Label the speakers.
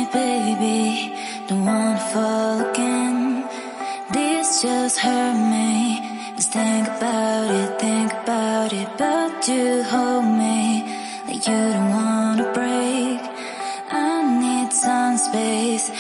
Speaker 1: baby, don't wanna fall again. This just hurt me. Just think about it, but you hold me like you don't wanna break. I need some space,